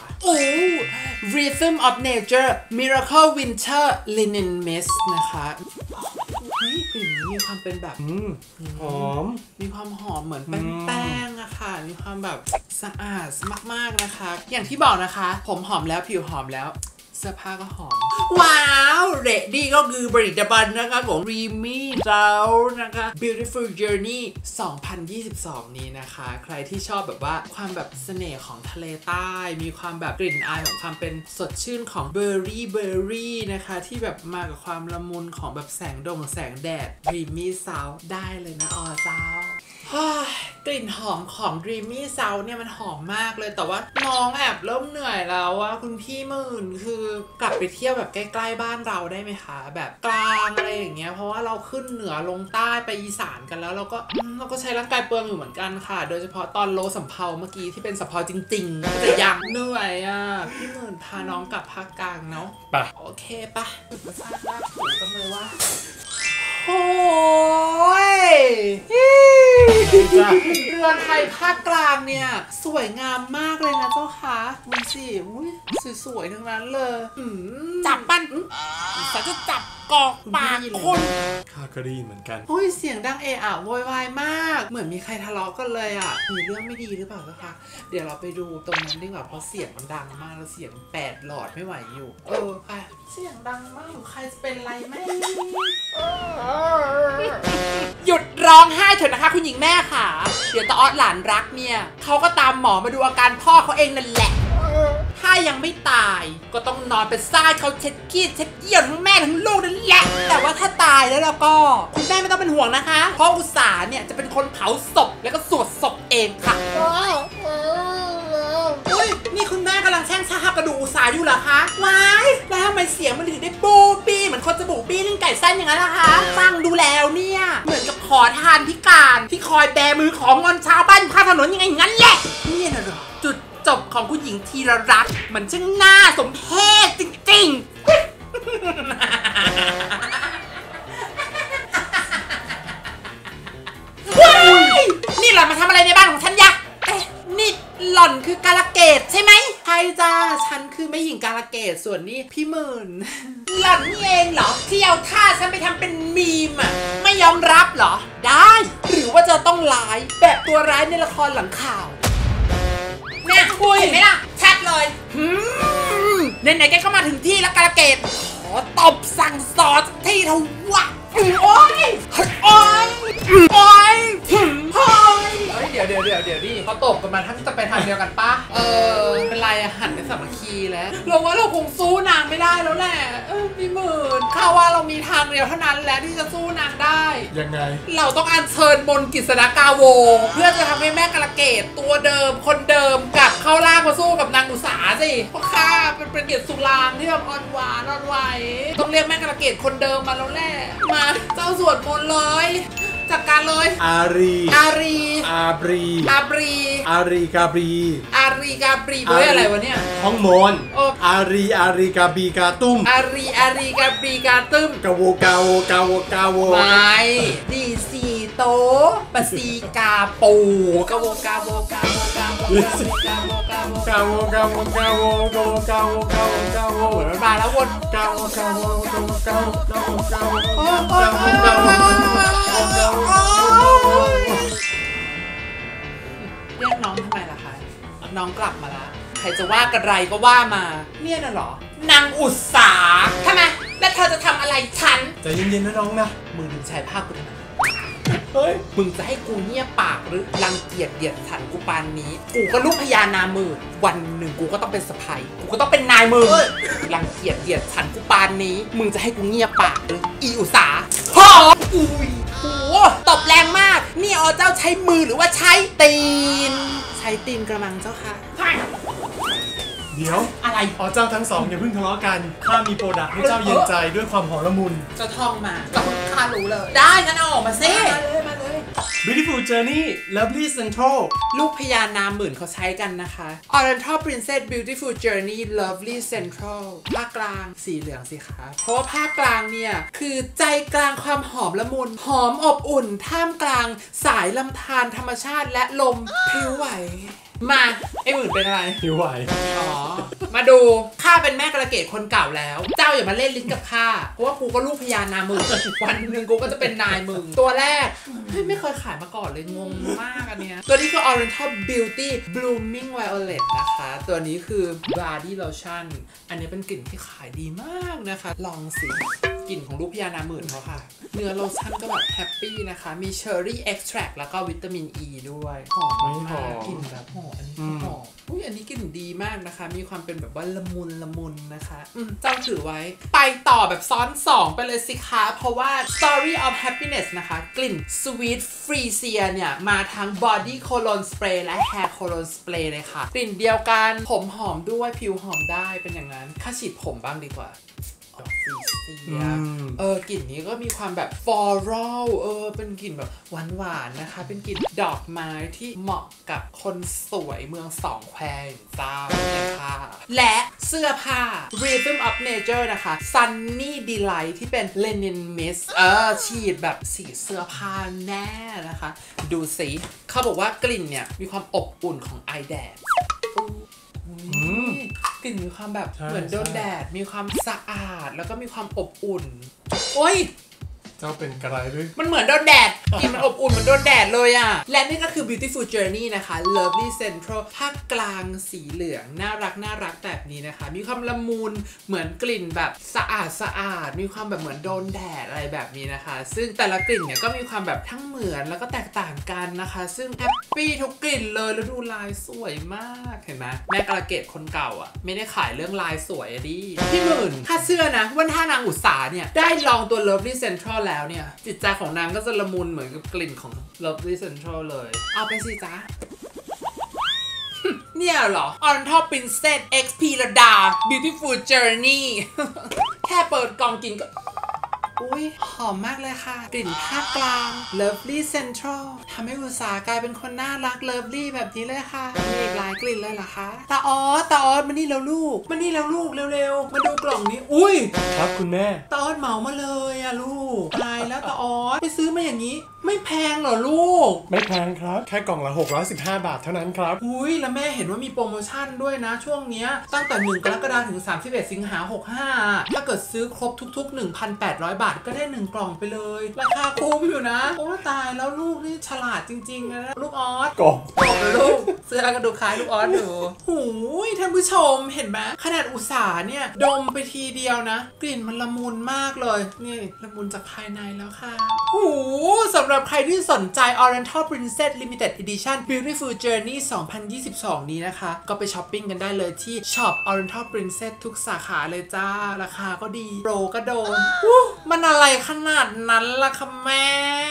Rhythm of Nature Miracle Winter Linen Mist นะคะเฮ้ยกลิ่นนี้มีความเป็นแบบหอมมีความหอมเหมือนแป้งอะค่ะมีความแบบสะอาดมากๆนะคะอย่างที่บอกนะคะผมหอมแล้วผิวหอมแล้วเสื้อผ้าก็หอมว้าวเรดดี้ก็คือบริตภัณฑ์นะคะของ Dreamy South นะคะ Beautiful Journey 2022 นี้นะคะใครที่ชอบแบบว่าความแบบเสน่ห์ของทะเลใต้มีความแบบกลิ่นอายของความเป็นสดชื่นของเบอร์รี่นะคะที่แบบมากับความละมุนของแบบแสงแดด Dreamy South ได้เลยนะเจ้ากลิ่นหอมของ Dreamy South เนี่ยมันหอมมากเลยแต่ว่าน้องแอบเริ่มเหนื่อยแล้วอะคุณพี่หมื่นคือกลับไปเที่ยวแบบใกล้ๆบ้านเราได้ไหมคะแบบกลางอะไรอย่างเงี้ยเพราะว่าเราขึ้นเหนือลงใต้ไปอีสานกันแล้วเราก็ใช้ร่างกายเปลืองอยู่เหมือนกันค่ะโดยเฉพาะตอนโลสำเภาเมื่อกี้ที่เป็นสำเภาจริงๆแต่ยังเหนื่อยอะพี่หมื่นพาน้องกลับภาคกลางเนาะไปโอเคปะมาสร้างรากถูกันเลยว่าโอ้ยเรือนไทยภาคกลางเนี่ยสวยงามมากเลยนะเจ้าค่ะดูสิสวยๆทั้งนั้นเลยจับปั้นฉันจะจับกอกปากคนข้าก็ได้ยินเหมือนกันโอ้ยเสียงดังเอะอะโวยวายมากเหมือนมีใครทะเลาะกันเลยอ่ะมีเรื่องไม่ดีหรือเปล่าเจ้าค่ะเดี๋ยวเราไปดูตรงนั้นดีกว่าเพราะเสียงมันดังมากแล้วเสียง8 หลอดไม่ไหวอยู่ไปเสียงดังมากใครจะเป็นไรไหมหยุดร้องไห้เถอะนะคะคุณหญิงแม่ค่ะเดี๋ยวตาออดหลานรักเนี่ยเขาก็ตามหมอมาดูอาการพ่อเขาเองนั่นแหละถ้ายังไม่ตายก็ต้องนอนเป็นซ่าเขาเช็ดขี้เช็ดเยี่ยวทั้งแม่ทั้งลูกนั่นแหละแต่ว่าถ้าตายแล้วก็คุณแม่ไม่ต้องเป็นห่วงนะคะเพราะอุตสาเนี่ยจะเป็นคนเผาศพแล้วก็สวดศพเองค่ะอุ้ยนี่คุณแม่กำลังแช่งชาหักกระดูกอุตสาอยู่เหรอคะว้ายแล้วทำไมเสียงมันถึงได้บูบี้เหมือนคนจะบูบี้ลิ้นไก่สั้นอย่างนั้นล่ะคะฟังดูแล้วเนี่ยเหมือนกับขอทานพิการที่คอยแบมือของงอนชาวบ้านข้างถนนยังไงงั้นแหละนี่นะเหรอจุดจบของคุณหญิงธีรรัตน์มันช่างน่าสมเพชจริงๆนี่หล่อนมาทำอะไรในบ้านของฉันยะนี่หล่อนคือกาลเกตใช่ไหมใช่จ้าฉันคือแม่หญิงกาลเกตส่วนนี้พี่หมื่นหล่อนนี่เองเหรอที่เอาท่าฉันไปทำเป็นมีมอ่ะไม่ยอมรับเหรอได้หรือว่าจะต้องร้ายแบบตัวร้ายในละครหลังข่าวเนี่ยคุยเห็นไหมล่ะชัดเลยไหนๆแกก็มาถึงที่แล้วกาลเกตขอตบสั่งสอนที่เถอะวะโอ๊ยเดี๋ยวดิบกันมาทั้งจะไปทางเดียวกันปะเป็นไรอะหันเป็นสามัคคีแล้วเราว่าเราคงสู้นางไม่ได้แล้วแหละพี่หมื่นข้าว่าเรามีทางเดียวเท่านั้นแหละที่จะสู้นางได้ยังไงเราต้องอัญเชิญมนต์กฤษณกาโวเพื่อจะทำให้แม่กระเกดตัวเดิมคนเดิมกลับเข้าร่างมาสู้กับนางอุษาสิเพราะข้าเป็นเกียรติสุรางที่แบบอ่อนหวานอ่อนไหวต้องเรียกแม่กระเกดคนเดิมมาแล้วแหละมาเจ้าสวดมนต์เลยจัดการเลยอารีอารีอาบรีอาบรีอารีกาบรีอารีกาบรีเบอร์อะไรวะเนี่ยท้องมนอารีอารีกาบีกาตุ้มอารีอารีกาบรีกาตุ้มกาโวกาโวกาโวกาโวไม่ดีสีโตปะสีกาปูกาโวกาโวกาโวกาโวกาโวกาโวกาโวกาโวกาโวกาโวกาโวกาโวกาโวมาแล้ววนกาโวกาโวกาโวกาโวกาโวกาโวเรียกน้องทำไมล่ะคะน้องกลับมาแล้วใครจะว่ากันไรก็ว่ามาเนี่ยน่ะเหรอนางอุตสาทำไมแล้วเธอจะทำอะไรฉันใจเย็นๆนะน้องนะมึงดึงชายผ้ากูทำไมเฮ้ยมึงจะให้กูเงียบปากหรือรังเกียจเดียดฉันกูปานนี้กูก็ลูกพญานามือวันหนึ่งกูก็ต้องเป็นสะใภ้กูก็ต้องเป็นนายมือรังเกียจเดียดฉันกูปานนี้มึงจะให้กูเงียบปากหรืออีอุตสาหออุ้ยโหตบแรงมากนี่เจ้าใช้มือหรือว่าใช้ตีนใช้ตีนกระมังเจ้าค่ะเดี๋ยวอะไรเจ้าทั้งสองอย่าเพิ่งทะเลาะกันข้ามีโปรดักต์ให้เจ้าเย็นใจด้วยความหอมละมุนจะท่องมาก็ข้ารู้เลยได้งั้นเอาออกมาซิมาเลย Beautiful Journey Lovely Central ลูกพญานาคหมื่นเขาใช้กันนะคะ Oriental Princess Beautiful Journey Lovely Central ภาคกลางสีเหลืองสิคะเพราะว่าภาคกลางเนี่ยคือใจกลางความหอมละมุนหอมอบอุ่นท่ามกลางสายลำธารธรรมชาติและลมพลิ้วไหวมาไอ้หมื่นเป็นอะไรหิวไหวมาดูข้าเป็นแม่กระเกดคนเก่าแล้วเจ้าอย่ามาเล่นลิ้นกับข้าเพราะว่ากูก็ลูกพญานามึงวันหนึ่งกูก็จะเป็นนายมึงตัวแรกไม่เคยขายมาก่อนเลยงงมากอันเนี้ยตัวนี้คือ Oriental Beauty Blooming Violet นะคะตัวนี้คือ Body Lotion อันนี้เป็นกลิ่นที่ขายดีมากนะคะลองสิกลิ่นของลูกพญานาหมื่นเขาค่ะเนื้อโลชั่นก็แบบแฮปปี้นะคะมีเชอร์รี่เอ็กซ์แทรคแล้วก็วิตามินอ e ีด้วยหอมมากกลิ่นแบบหอมอันนี้หอมอันนี้กลิ่นดีมากนะคะมีความเป็นแบบว่าละมุนนะคะเจ้าถือไว้ไปต่อแบบซ้อน2ไปเลยสิคะเพราะว่า Story of Happiness นะคะกลิ่น Sweet Freesia เนี่ยมาทั้ง Body Cologne Spray และ Hair Cologne Spray เลยค่ะกลิ่นเดียวกันผมหอมด้วยผิวหอมได้เป็นอย่างนั้นข้าฉีดผมบ้างดีกว่ากลิ่นนี้ก็มีความแบบ floral เป็นกลิ่นแบบหวานๆนะคะเป็นกลิ่นดอกไม้ที่เหมาะกับคนสวยเมืองสองแควเจ้านะคะและเสื้อผ้า Rhythm of Nature นะคะ Sunny Delight ที่เป็น Linen Mist ฉีดแบบสีเสื้อผ้าแน่นะคะดูสิเขาบอกว่ากลิ่นเนี่ยมีความอบอุ่นของไอแดดกลิ่นมีความแบบเหมือนโดนแดดมีความสะอาดแล้วก็มีความอบอุ่นโอ้ยเจ้าเป็นกระไรด้วยมันเหมือนโดนแดดกลิ่นมันอบอุ่นเหมือนโดนแดดเลยอ่ะและนี่ก็คือ Beautiful Journey นะคะ Lovely Central ภาคกลางสีเหลืองน่ารักแบบนี้นะคะมีความละมุนเหมือนกลิ่นแบบสะอาดมีความแบบเหมือนโดนแดดอะไรแบบนี้นะคะซึ่งแต่ละกลิ่นเนี่ยก็มีความแบบทั้งเหมือนแล้วก็แตกต่างกันนะคะซึ่งแฮปปี้ทุกกลิ่นเลยแล้วดูลายสวยมากเห็นไหมแม่กระเกดคนเก่าอ่ะไม่ได้ขายเรื่องลายสวยดิพี่หมื่นถ้าเชื่อนะว่าถ้านางอุตสาเนี่ยได้ลองตัว Lovely Central แล้วเนี่ยจิตใจของนางก็จะละมุนเหมือนกับกลิ่นของ Lovely Central เลยเอาไปสิจ๊ะ เนี่ยเหรอ Oriental Princess X Pirada Beautiful Journey แค่เปิดกล่องกินก็อุ้ยหอมมากเลยค่ะกลิ่นภาคกลาง Lovely Central ทำให้อุตสาหกลายเป็นคนน่ารัก Lovely แบบนี้เลยค่ะมีอีกหลายกลิ่นเลยเหรอคะตาออสมานี่แล้วลูกเร็วมาดูกล่องนี้อุ้ยครับคุณแม่ตาออสเหมามาเลยอะลูกตายแล้วตาออสไปซื้อมาอย่างนี้ไม่แพงเหรอลูกไม่แพงครับแค่กล่องละ615 บาทเท่านั้นครับอุ้ยแล้วแม่เห็นว่ามีโปรโมชั่นด้วยนะช่วงเนี้ยตั้งแต่1 กรกฎาคมถึง31 สิงหาคม 65ถ้าเกิดซื้อครบทุกๆ 1,800 บาทก็ได้1 กล่องไปเลยราคาคุ้มอยู่นะโอ้ตายแล้วลูกนี่ฉลาดจริงๆนะลูกออสกล่องเลยลูกเสื้อกระดูกคล้ายลูกออสอยู่หูยท่านผู้ชมเห็นไหมขนาดอุตสาห์เนี่ยดมไปทีเดียวนะกลิ่นมันละมุนมากเลยนี่ละมุนจากภายในแล้วค่ะหูสำหรับใครที่สนใจ Oriental Princess Limited Edition Beautiful Journey 2022 นี้นะคะก็ไปช้อปปิ้งกันได้เลยที่ช็อป Oriental Princess ทุกสาขาเลยจ้าราคาก็ดีโปรก็โดนมันอะไรขนาดนั้นล่ะคะแม่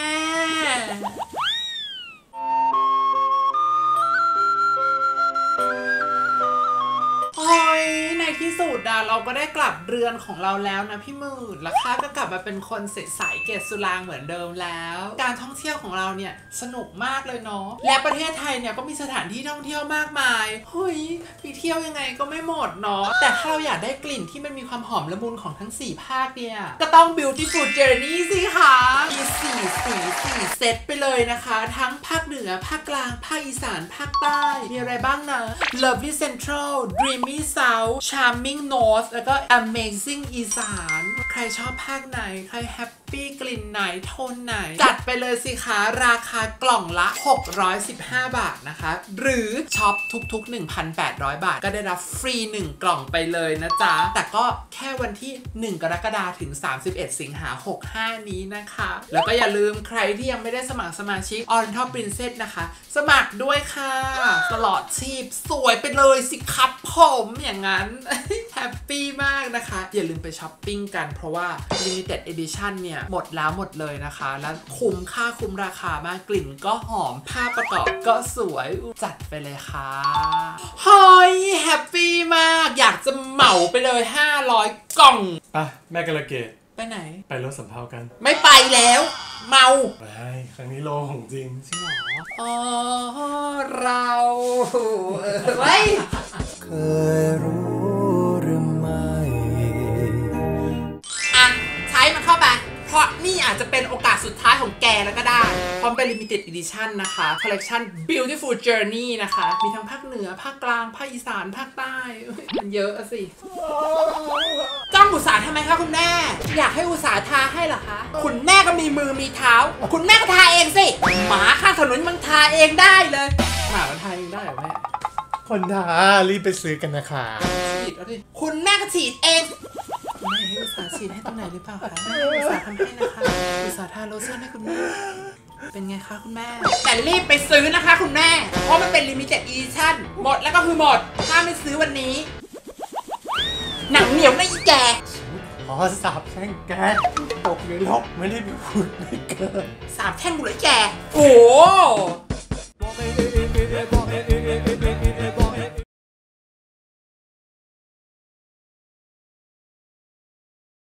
โอ้ยในที่สุดเราก็ได้กลับเรือนของเราแล้วนะพี่หมื่นและข้าก็กลับมาเป็นคนใสๆเกศสุรางเหมือนเดิมแล้วการท่องเที่ยวของเราเนี่ยสนุกมากเลยเนาะและประเทศไทยเนี่ยก็มีสถานที่ท่องเที่ยวมากมายเฮ้ยไปเที่ยวยังไงก็ไม่หมดเนาะแต่ถ้าเราอยากได้กลิ่นที่มันมีความหอมละมุนของทั้ง4ภาคเนี่ยก็ต้อง Beautiful Journey สิคะมี4เซตไปเลยนะคะทั้งภาคเหนือภาคกลางภาคอีสานภาคใต้มีอะไรบ้างนะ Lovely Central Dreamy South Charming North แล้วก็ Amazing อีสานใครชอบภาคไหนใครแฮปปี้กลิ่นไหนโทนไหนจัดไปเลยสิคะราคากล่องละ615 บาทนะคะหรือช็อปทุกๆ 1,800 บาทก็ได้รับฟรี1กล่องไปเลยนะจ๊ะแต่ก็แค่วันที่1กรกฎาคมถึง31สิงหาคม65นี้นะคะแล้วก็อย่าลืมใครที่ยังไม่ได้สมัครสมาชิก Oriental Princess นะคะสมัครด้วยค่ะตลอดชีพสวยไปเลยสิครับผมอย่างนั้น แฮปปี้มากนะคะอย่าลืมไปช้อปปิ้งกันเพราะว่า Limited Edition เนี่ยหมดแล้วหมดเลยนะคะและคุ้มค่าคุ้มราคามากกลิ่นก็หอมภาพประกอบก็สวยจัดไปเลยค่ะเฮ้ยแฮปปี้มากอยากจะเหมาไปเลย500กล่องอ่ะแม่กระเกดไปไหนไปรถสำเภากันไม่ไปแล้วเมาไม่ครั้งนี้โลของจริงใช่หรออ๋อเราไว้เคยรู้หรือไม่อ่ะใช้มันเข้าไปเพราะนี่อาจจะเป็นโอกาสสุดท้ายของแกแล้วก็ได้พร้อมเป็น Limited Edition นะคะ Collection Beautiful Journey นะคะมีทั้งภาคเหนือภาคกลางภาคอีสานภาคใต้มันเยอะสิจ้องอุตสาห์ทำไมคะคุณแม่อยากให้อุตสาห์ทาให้เหรอคะคุณแม่ก็มีมือมีเท้าคุณแม่ก็ทาเองสิหมาข้างถนนมันทาเองได้เลยหมามันทาเองได้เหรอแม่คนทารีบไปซื้อกันนะคะฉีดแล้วดิคุณแม่ก็ฉีดเองแม่ให้อุตสาห์ฉีดให้ตรงไหนหรือเปล่าคะอุตสาห์ทำให้นะคะอุตสาห์ทาโลชั่นให้คุณแม่เป็นไงคะคุณแม่แต่รีบไปซื้อนะคะคุณแม่เพราะมันเป็น Limited Edition หมดแล้วก็คือหมดถ้าไม่ซื้อวันนี้หนังเหนียวไม่แกขอสาบแช่งแกตกในลกไม่ได้ไปพูดไม่เกินสาบแช่งกูเลยแกโอ้